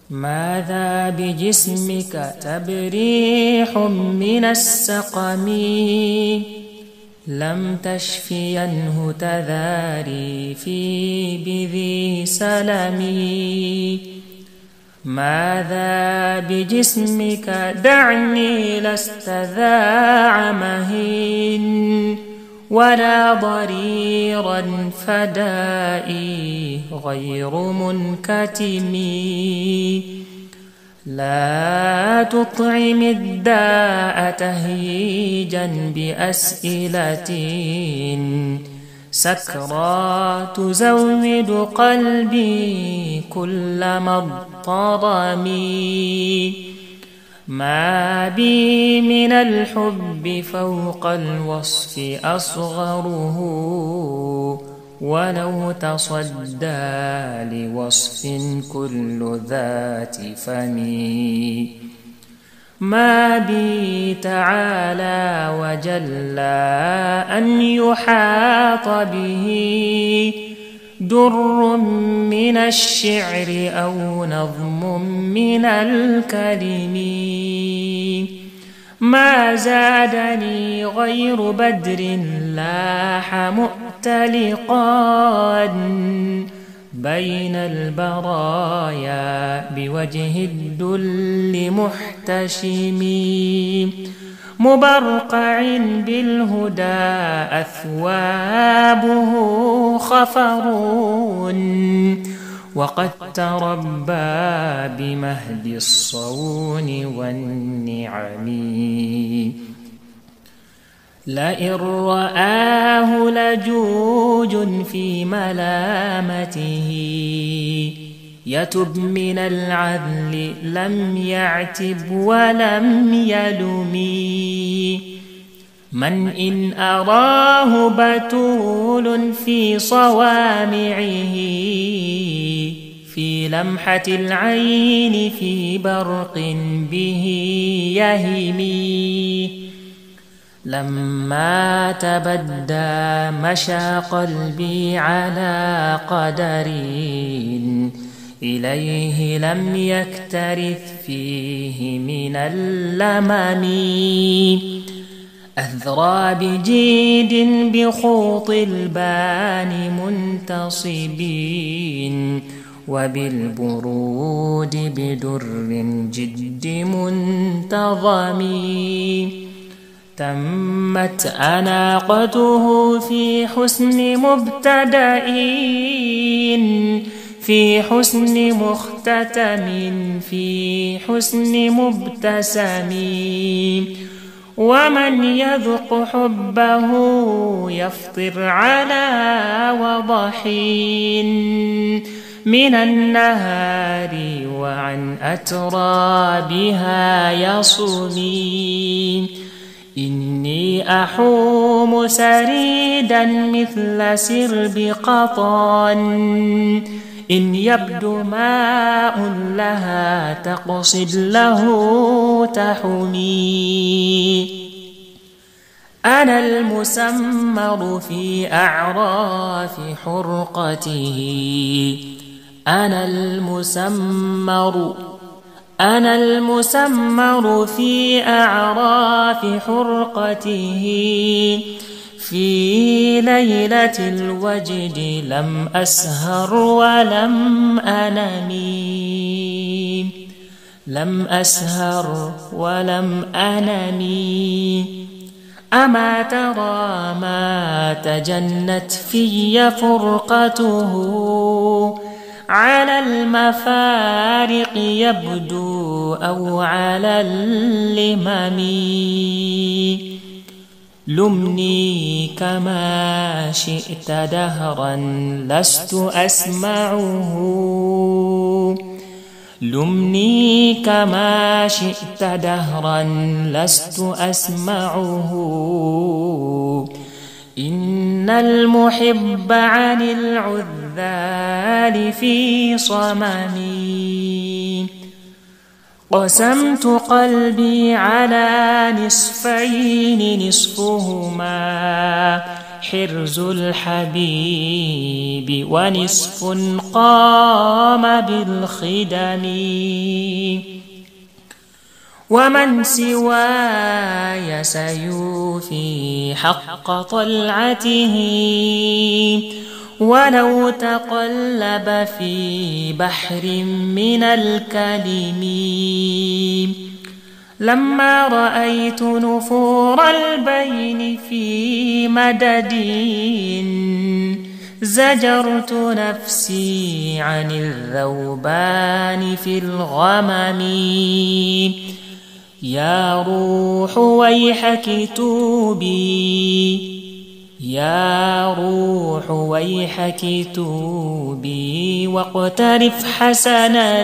ماذا بجسمك تبريح من السقم لم تشفينه تذاري في بذي سلمي. ماذا بجسمك دعني لست ذا عمه ولا ضريرا فدائي غير منكتم. لا تطعم الداء تهيجا بأسئلة سكرى تزود قلبي كلما اضطرم. ما بي من الحب فوق الوصف أصغره ولو تصدى لوصف كل ذات فم. ما بي تعالى وجل أن يحاط به در من الشعر أو نظم من الكلم. ما زادني غير بدر لاح مؤتلقا بين البرايا بوجه الدل محتشم. مبرقع بالهدى أثوابه خفر وقد تربى بمهد الصون والنعم. لئن رآه لجوج في ملامته يتب من العذل لم يعتب ولم يلم. من إن أراه بتول في صوامعه في لمحة العين في برق به يهمي. لما تبدى مشى قلبي على قدر إليه لم يكترث فيه من اللمم. أذرى بجيد بخوط البان منتصبين وبالبرود بدر جد منتظم. تمت أناقته في حسن مبتدئين في حسن مختتم في حسن مبتسم. ومن يذق حبه يفطر على وضحين من النهار وعن أترابها يصوم. إني أحوم سريدا مثل سرب قطان إن يبدو ماء لها تقصد له تحمي. أنا المسمر في أعراف حرقته أنا المسمر في أعراف حرقته. في ليلة الوجد لم أسهر ولم أنمي أما ترى ما تجنت في فرقته على المفارق يبدو أو على اللمم. لمني كما شئت دهرا لست أسمعه لمني كما شئت دهرا لست أسمعه. إن المحب عن العذال في صممي. قسمت قلبي على نصفين نصفهما حرز الحبيب ونصف قام بالخدم ومن سواي سيوفي حق طلعته ولو تقلب في بحر من الكلم لما رأيت نفور البين في مدد زجرت نفسي عن الذوبان في الغمم يا روح ويحك توبي يا روح ويحك توبي واقترف حسنا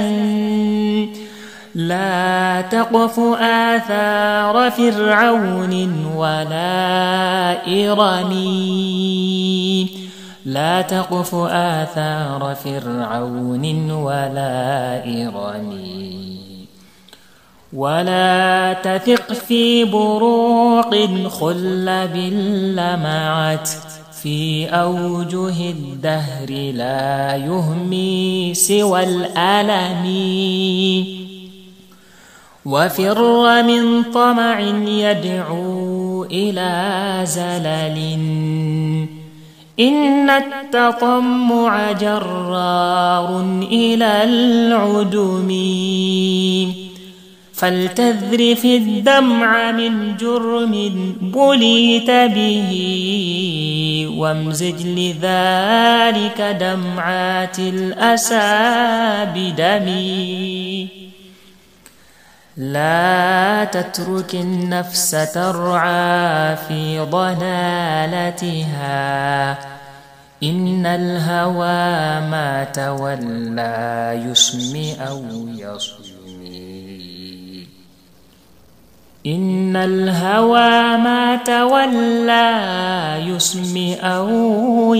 لا تقف آثار فرعون ولا إرم لا تقف آثار فرعون ولا إرم ولا تثق في بروق خلب لمعت في أوجه الدهر لا يهمي سوى الألم وفر من طمع يدعو إلى زلل إن التطمع جرار إلى العدم فلتذرف الدمع من جرم بليت به وامزج لذلك دمعات الأسى بدمي لا تترك النفس ترعى في ضلالتها إن الهوى ما تولى يسمي أو يصمي إن الهوى ما تولى يسمي أو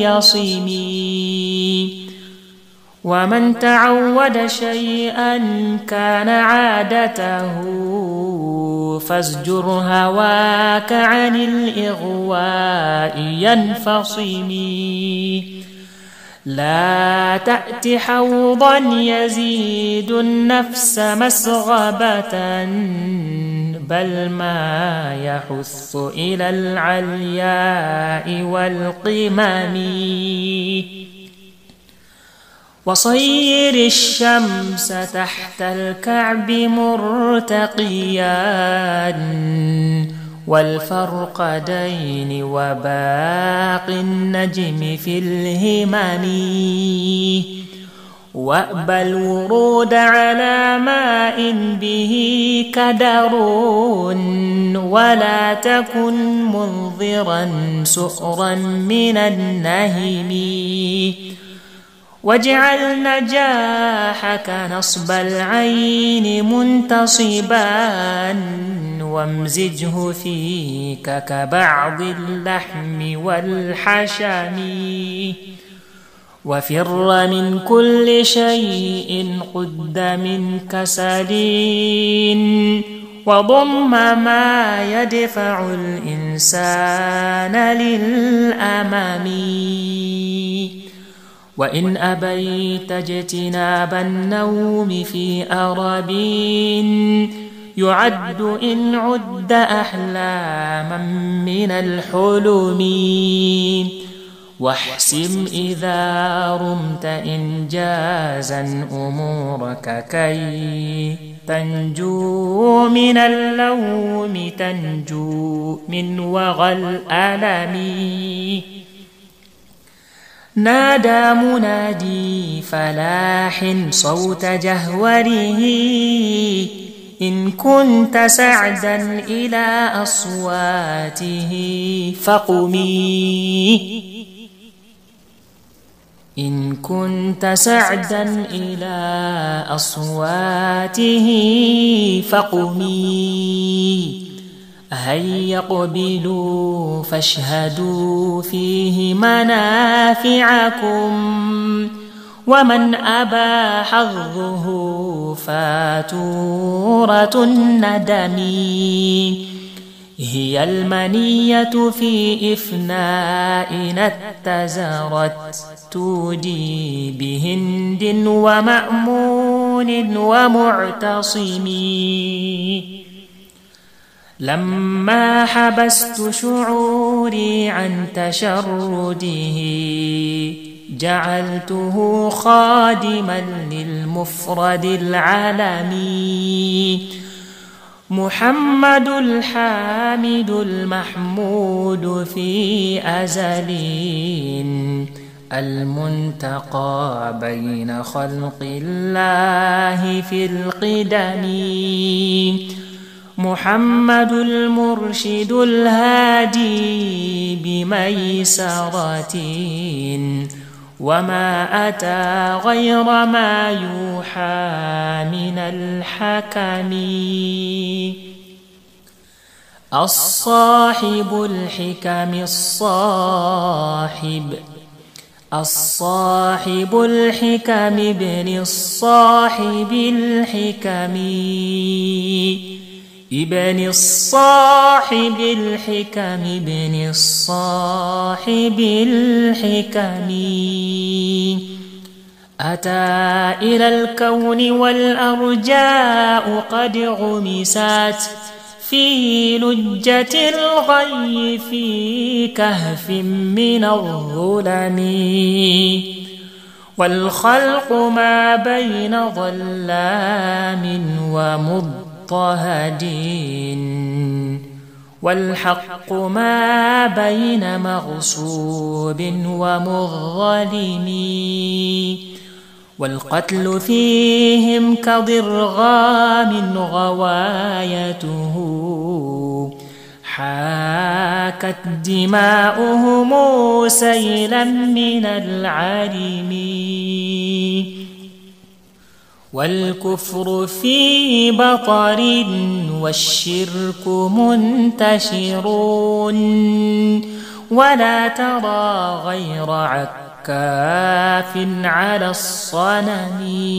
يصمي ومن تعود شيئا كان عادته فازجر هواك عن الإغواء ينفصمي لا تأت حوضا يزيد النفس مسغبة بل ما يحث إلى العلياء والقمم وصير الشمس تحت الكعب مرتقيا والفرقدين وباقي النجم في الهمم وأبى الورود على ماء به كدر ولا تكن منظرا سؤرا من النهم واجعل نجاحك نصب العين منتصبا وامزجه فيك كبعض اللحم والحشم وفر من كل شيء قد من كسل وضم ما يدفع الإنسان للأمام وإن أبيت اجتناب النوم في أرب يعد إن عد أحلاما من الحلم واحسم إذا رمت إنجازا أمورك كي تنجو من اللوم تنجو من وغى الألم نادى منادي فلاح صوت جهوره إن كنت سعدا إلى أصواته فقمي إن كنت سعدا إلى أصواته فقمي هيا اقبلوا فاشهدوا فيه منافعكم ومن أبى حظه فاتورة الندم هي المنية في إفنائنا اتزرت تودي بهند ومأمون ومعتصم. لما حبست شعوري عن تشرده جعلته خادما للمفرد العالمي. محمد الحامد المحمود في أزل المنتقى بين خلق الله في القدم. محمد المرشد الهادي بميسرة وما أتى غير ما يوحى من الحكم. الصاحب الحكم الصاحب الحكم ابن الصاحب الحكم ابن الصاحب الحكم ابن الصاحب الحكم. أتى إلى الكون والأرجاء قد غمسات في لجة الغي في كهف من الظلم. والخلق ما بين ظلام ومضطهد والحق ما بين مغصوب ومظلم. والقتل فيهم كضرغام غوايته حاكت دماؤهم سيلا من العرم. والكفر في بطر والشرك منتشرون ولا ترى غير عكاف على الصنم.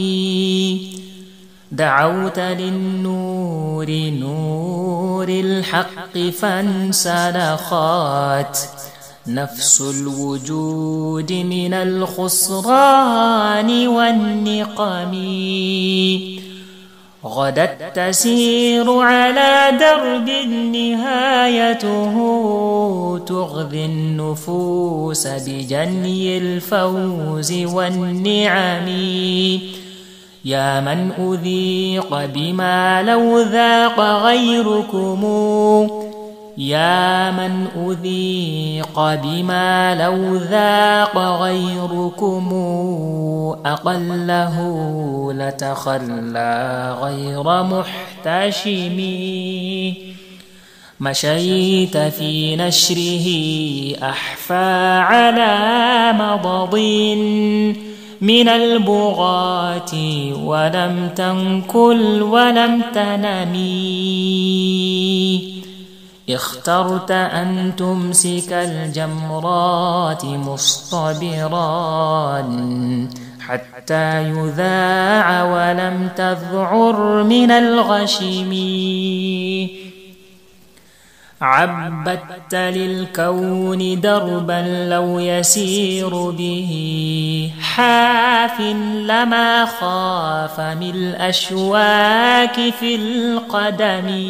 دعوت للنور نور الحق فانسلخت نفس الوجود من الخسران والنقم. غدت تسير على درب نهايته تغذي النفوس بجني الفوز والنعم. يا من أذيق بما لو ذاق غيركم يا من أذيق بما لو ذاق غيركم أقله لتخلى غير محتشم. مشيت في نشره أحفى على مضض من البغاة ولم تنكل ولم تنمي. اخترت أن تمسك الجمرات مصطبرا حتى يذاع ولم تذعر من الغشم. عبدت للكون دربا لو يسير به حاف لما خاف من الأشواك في القدم.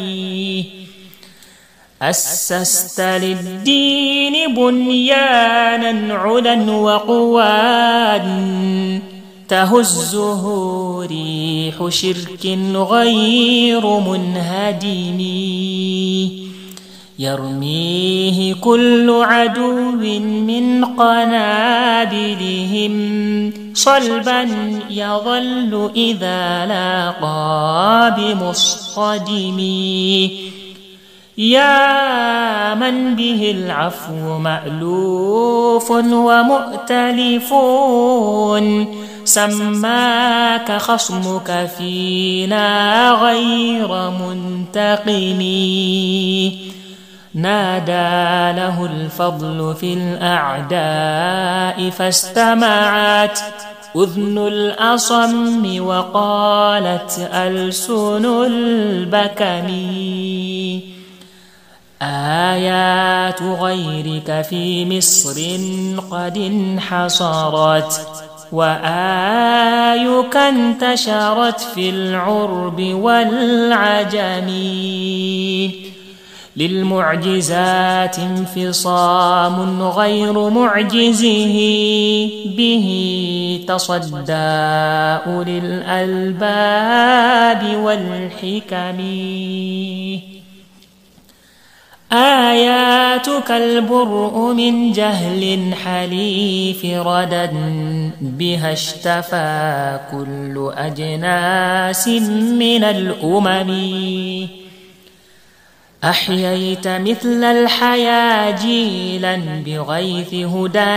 أسست للدين بنيانا علا وقواد تهزه ريح شرك غير منهدم. يرميه كل عدو من قنابلهم صلبا يظل إذا لاقى بمصطدم. يا من به العفو مألوف ومؤتلف سماك خصمك فينا غير منتقم. نادى له الفضل في الأعداء فاستمعت أذن الأصم وقالت ألسن البكم. آيات غيرك في مصر قد انحصرت، وآيك انتشرت في العرب والعجم. للمعجزات انفصام غير معجزه، به تصدى أولي الألباب والحكم. آياتك البرء من جهل حليف ردى، بها اشتفى كل أجناس من الأمم. أحييت مثل الحيا جيلا بغيث هدى،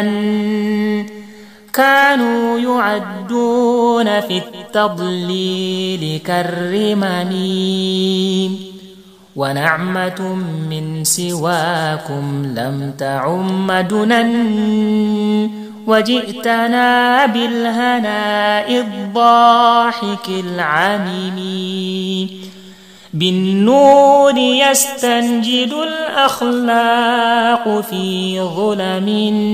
كانوا يعدون في التضليل كالرمم. ونعمة من سواكم لم تعم دنا، وجئتنا بالهناء الضاحك العميم. بالنور يستنجد الأخلاق في ظلم،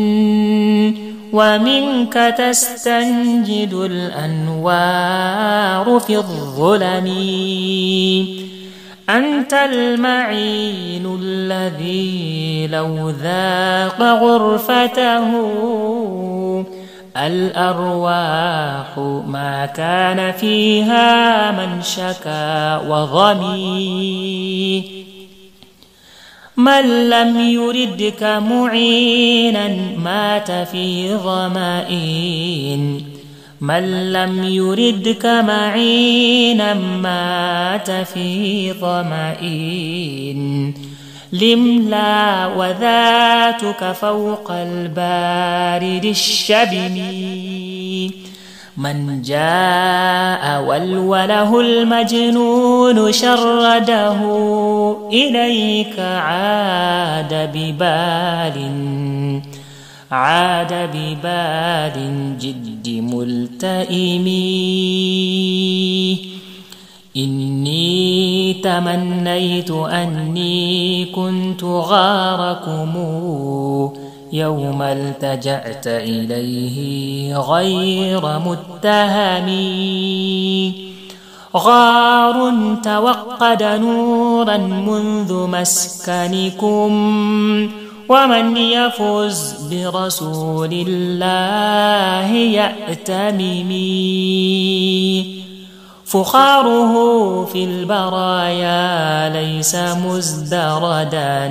ومنك تستنجد الأنوار في الظلم. أنت المعين الذي لو ذاق غرفته الأرواح ما كان فيها من شكا وغمي. من لم يردك معينا مات في ظمائن، من لم يردك معينا مات في ظمائن. لملا وذاتك فوق البارد الشبم. من جاء ولوله المجنون شرده، إليك عاد ببال جد ملتئم. إني تمنيت أني كنت غاركم يوم التجأت إليه غير متهم. غار توقد نورا منذ مسكنكم، ومن يفز برسول الله يأتمم. فخاره في البرايا ليس مزدردا،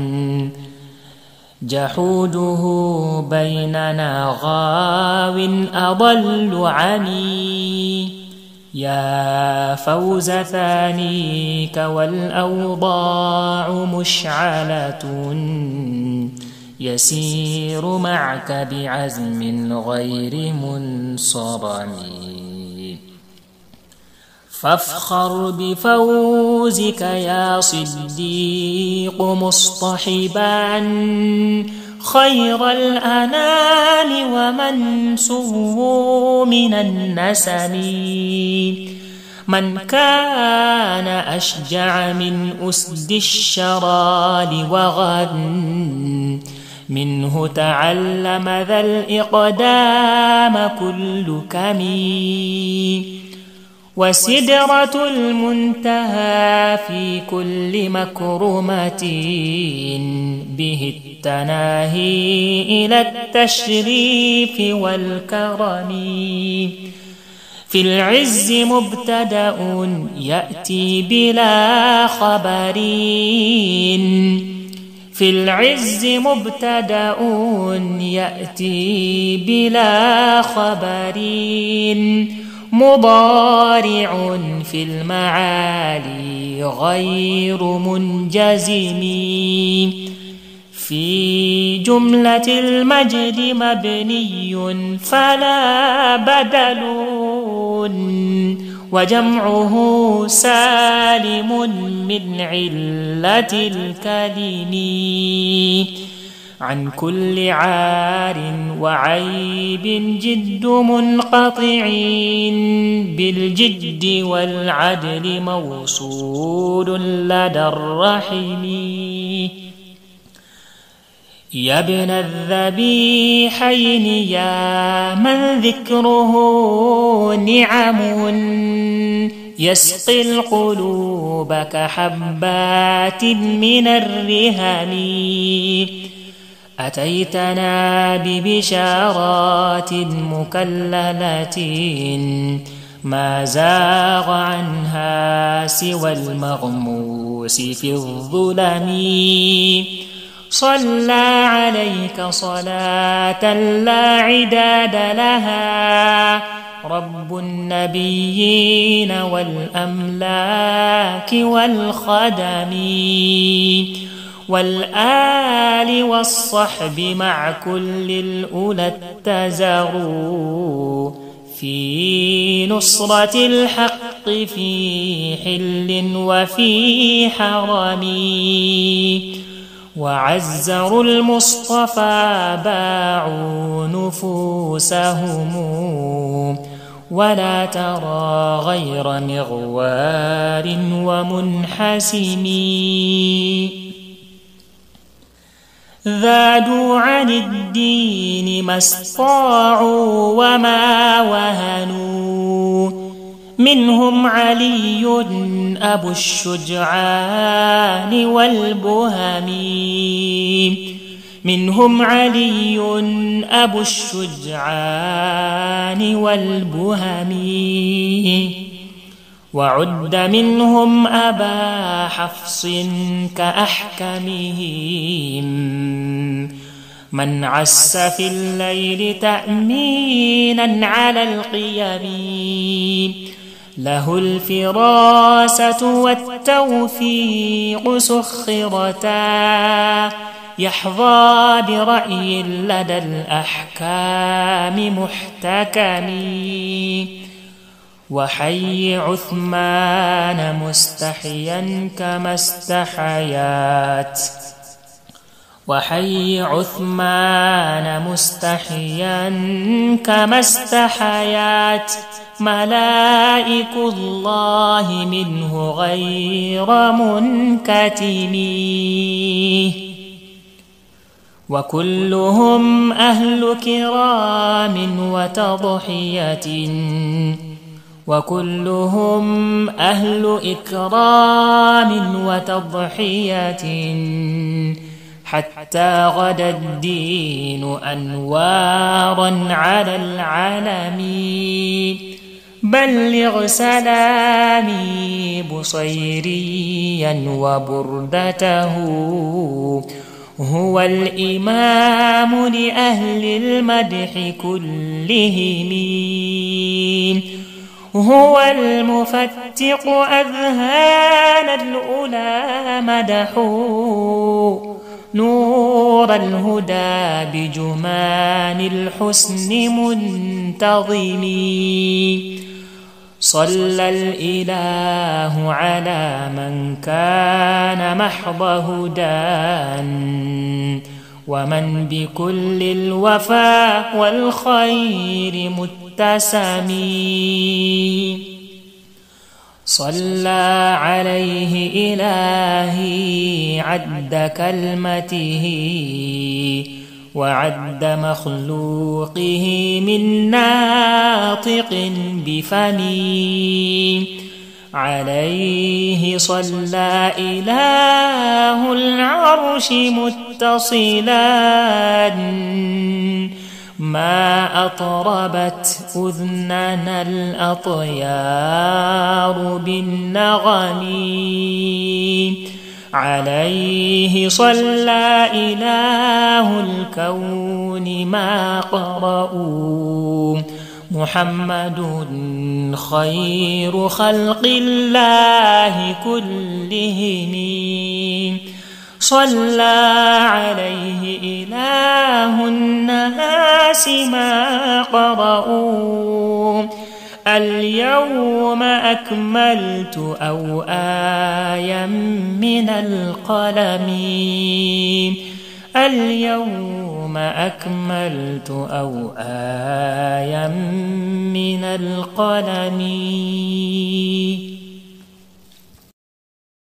جحوده بيننا غاو أضل عني. يا فوز ثانيك والأوضاع مشعلة، يسير معك بعزم غير منصرم. فافخر بفوزك يا صديق مصطحبا خير الأنام ومن سووا من النسم. من كان أشجع من أسد الشرال وغد، منه تعلم ذا الإقدام كل كمي. وسدرة المنتهى في كل مكرمة، به التناهي إلى التشريف والكرم. في العز مبتدأ يأتي بلا خبر، في العز مبتدأ يأتي بلا خبر. مضارع في المعالي غير منجزم. في جملة المجد مبني فلا بدل، وجمعه سالم من علة الكلم. عن كل عار وعيب جد منقطعين، بالجد والعدل موصول لدى الرحم. يا ابن الذبيحين يا من ذكره نعم يسقي القلوب كحبات من الرهن أتيتنا ببشارات مكللة ما زاغ عنها سوى المغموس في الظلم صلى عليك صلاة لا عداد لها رب النبيين والأملاك والخدم والآل والصحب مع كل الأولى اتزروا في نصرة الحق في حل وفي حرم وعزروا المصطفى باعوا نفوسهم ولا ترى غير مغوار ومنحسم ذادوا عن الدين ما استطاعوا وما وهنوا منهم علي أبو الشجعان والبهم منهم علي أبو الشجعان والبهم وعد منهم أبا حفص كأحكمهم من عس في الليل تأمينا على القيم له الفراسة والتوفيق سخرتا يحظى برأي لدى الأحكام محتكم وحي عثمان مستحيا كما استحيات وحي عثمان مستحيا كما استحيات ملائك الله منه غير منكتم وكلهم أهل كرام وتضحية وكلهم أهل إكرام وتضحية حتى غدا الدين أنوارا على العالم بلغ سلامي بصيريا وبردته هو الإمام لأهل المدح كلهم هو المفتق أذهان الأولى مدحوا نور الهدى بجمان الحسن منتظم صلى الإله على من كان محض هدى ومن بكل الوفاء والخير متسم صلى عليه إلهي عد كلمته وعد مخلوقه من ناطق بفمي عليه صلى إله العرش متصلا ما أطربت أذننا الأطيار بالنغم عليه صلى إله الكون ما قرأوا محمد خير خلق الله كلهم صلى عليه إله الناس ما قرأوا اليوم أكملت أو آية من القلم اليوم أكملت أو آية من القلم